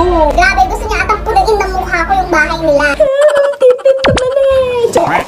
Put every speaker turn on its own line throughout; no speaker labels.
ko.
Grabe, gusto niya atang punain ng mukha ko yung bahay nila.
Titip naman eh.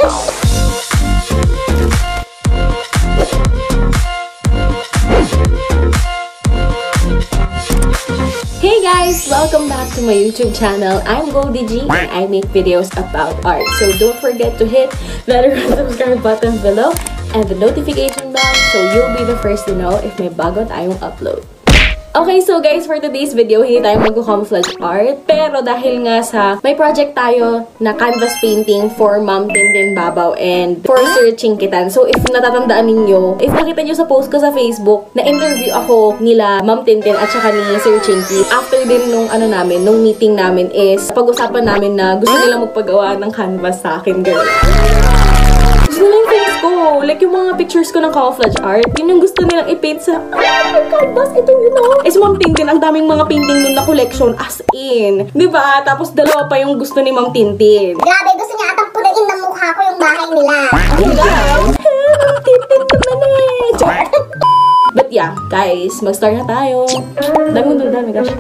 Hey guys! Welcome back to my YouTube channel. I'm Goldie G and I make videos about art. So don't forget to hit that subscribe button below and the notification bell so you'll be the first to know if may bago tayong upload. Okay, so guys, for today's video, hindi tayo mag-camouflage art. Pero dahil nga sa may project tayo na canvas painting for Ma'am Tintin Babao and for Sir Chinkee Tan. So if natatandaan ninyo, if nakita nyo sa post ko sa Facebook, na-interview ako nila Ma'am Tintin at saka ni Sir Chinkee. After din nung nung meeting namin is pag-usapan namin na gusto nila magpagawa ng canvas sa akin, girl. Gusto nila yung face ko. Like, yung mga pictures ko ng camouflage art, yun yung gusto nilang i-paint sa canvas. Ito yun o. Eh, si Ma'am Tintin, ang daming mga painting nun na collection. As in. Diba? Tapos dalawa pa yung gusto ni Ma'am Tintin.
Grabe, gusto niya atang punain ng mukha ko yung bahay nila.
Ma'am Tintin naman eh. But yeah, guys, mag-start na tayo. Dami gosh.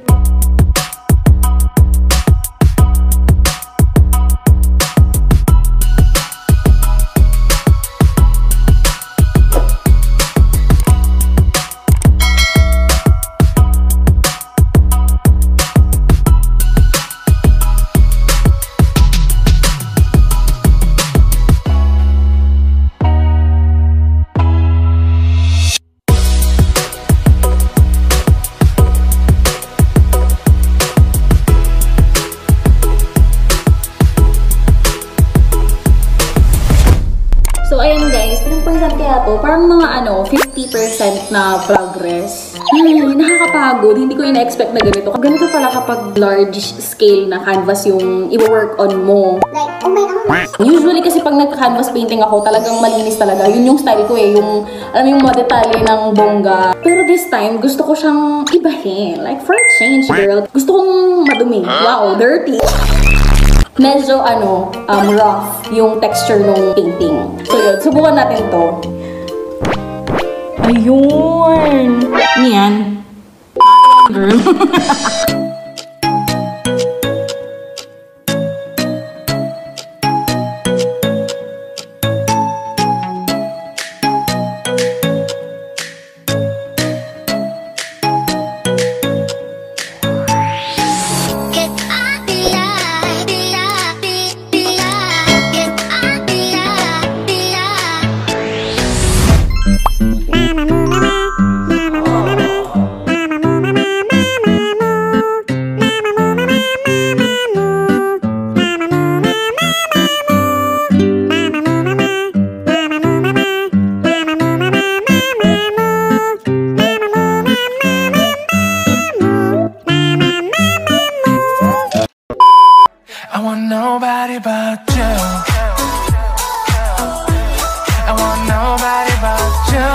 So, ayan guys, ilang percent kaya to? Parang mga 50% na progress. Nakakapagod. Hindi ko ina-expect na ganito. Ganito pala kapag large scale na canvas yung i-work on mo.
Like, oh my God.
Usually kasi pag nagka-canvas painting ako, talagang malinis talaga. Yun yung style ko eh. Yung, alam yung mga detalye ng bongga. Pero this time, gusto ko siyang ibahin. Like, for a change, girl. Gusto kong madumi. Wow, dirty. Medyo, rough yung texture ng painting. So, yun. Subukan natin to. Ayun! Niyan. Girl.
Nobody but you. I want nobody but you.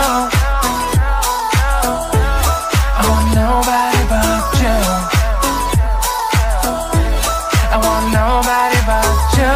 I want nobody but you. I want nobody but you.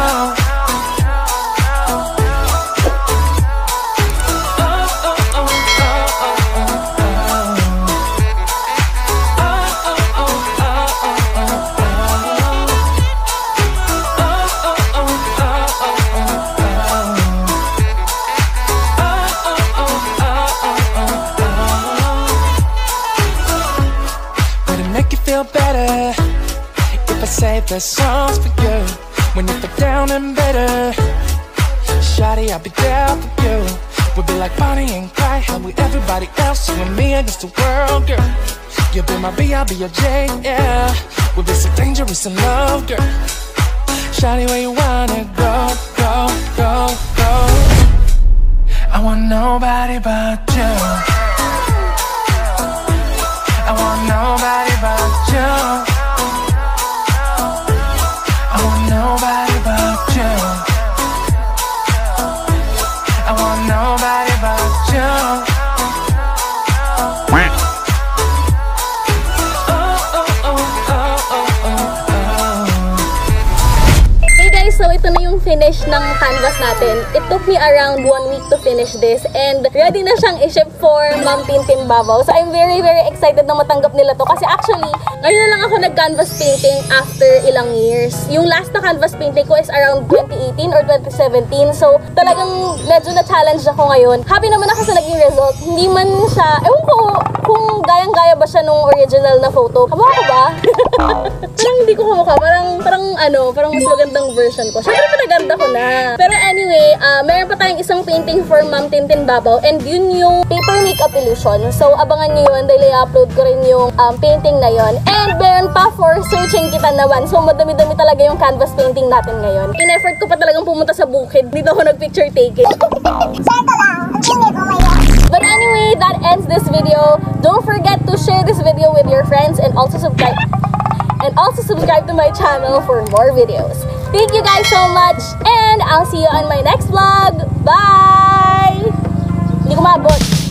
Better if I save the songs for you when you feel down and bitter. Shawty, I'll be there for you. We'll be like Bonnie and Clyde, how we everybody else, you and me against the world, girl. You'll be my B, I'll be your J, yeah. We'll be so dangerous in love, girl. Shawty, where you wanna go, go, go, go? I want nobody but you. I want nobody but you. I want nobody but you. I want nobody but you.
Hey guys, so ito na yung finish ng canvas natin. It took me around 1 week to finish this and ready na siyang i-ship for Ma'am Tintin Babao. So I'm very excited na matanggap nila to kasi actually, ngayon lang ako nag-canvas painting after ilang years. Yung last na canvas painting ko is around 2018 or 2017. So talagang medyo na-challenge ako ngayon. Happy naman ako sa naging result. Hindi man siya, ewan ko kung gayang-gaya ba siya nung original na photo. Kamukha ko ba? Parang hindi ko kamukha. Parang mas magandang version ko. Siyempre pinaganda ko na. Pero anyway, meron pa tayong isang painting for Ma'am Tintin Babao and yun yung paper makeup illusion. So abangan nyo yun dahil i-upload ko rin yung painting na yun. And meron pa for Sir Chinkee Tan naman. So madami-dami talaga yung canvas painting natin ngayon. In-effort ko pa talagang pumunta sa bukid. Dito ako nag-picture taking. But anyway, that ends this video. Don't forget to share this video with your friends and also subscribe to my channel for more videos. Thank you guys so much and I'll see you on my next vlog. Bye! Hindi ko maabot.